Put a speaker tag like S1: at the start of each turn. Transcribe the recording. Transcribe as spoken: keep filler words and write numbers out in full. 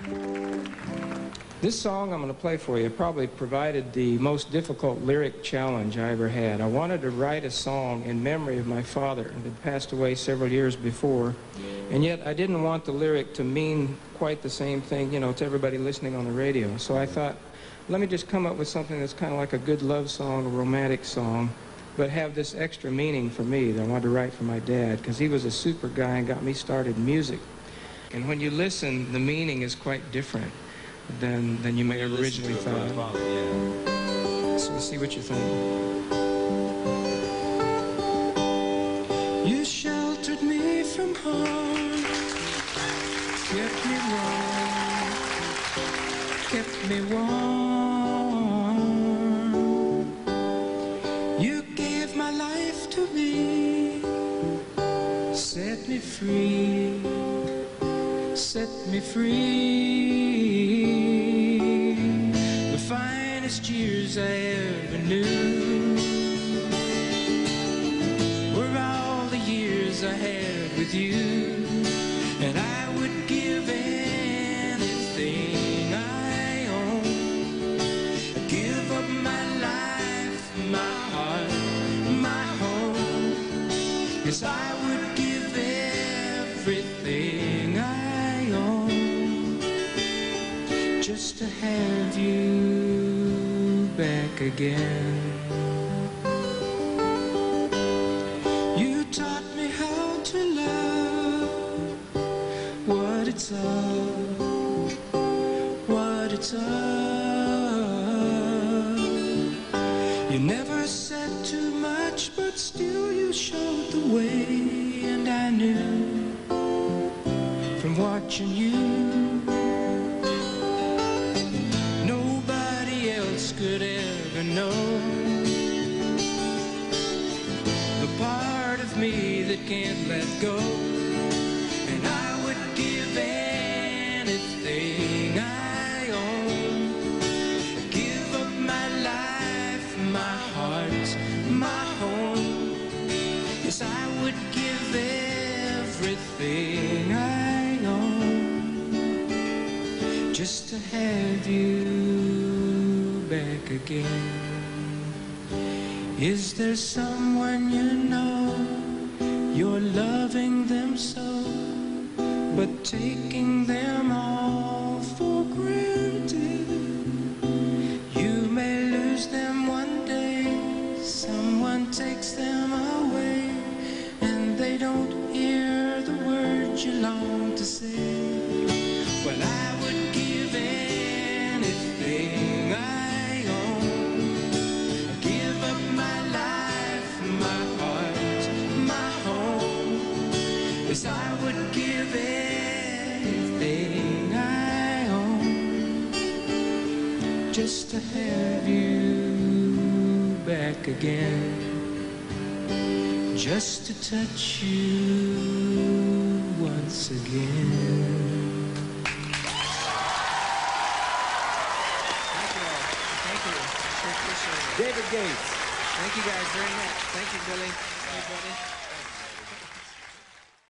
S1: This song I'm going to play for you probably provided the most difficult lyric challenge I ever had. I wanted to write a song in memory of my father, who had passed away several years before, and yet I didn't want the lyric to mean quite the same thing, you know, to everybody listening on the radio. So I thought, let me just come up with something that's kind of like a good love song, a romantic song, but have this extra meaning for me that I wanted to write for my dad, because he was a super guy and got me started in music. And when you listen, the meaning is quite different than, than you may have originally thought. Father, yeah. So we'll see what you think. You sheltered me from harm, kept me warm, kept me warm. You gave my life to me, set me free, set me free. The finest years I ever knew were all the years I had with you, and I would give anything I own, give up my life, my heart, my home. Yes, I would give everything I own just to have you back again. You taught me how to love, what it's all, what it's all. You never said too much, but still you showed the way, and I knew from watching you nobody else could ever know the part of me that can't let go. And I would give anything I own, give up my life, my heart, my home. Yes, I would give everything I own just to have you back again. Is there someone you know, you're loving them so, but taking them all for granted? You may lose them one day, someone takes them away, and they don't hear the words you long to say. Well, I would give anything I own, give up my life, my heart, my home. Yes, I would give anything I own just to have you back again, just to touch you once again.
S2: David Gates.
S1: Thank you guys very much. Thank you, Billy. Everybody.